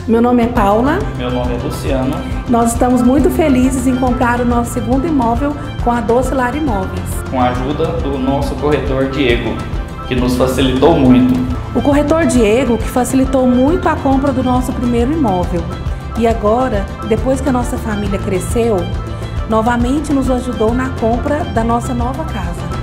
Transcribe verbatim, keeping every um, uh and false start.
Meu nome é Paula. Meu nome é Luciano. Nós estamos muito felizes em comprar o nosso segundo imóvel com a Doce Lar Imóveis. Com a ajuda do nosso corretor Diego, que nos facilitou muito. O corretor Diego que facilitou muito a compra do nosso primeiro imóvel. E agora, depois que a nossa família cresceu, novamente nos ajudou na compra da nossa nova casa.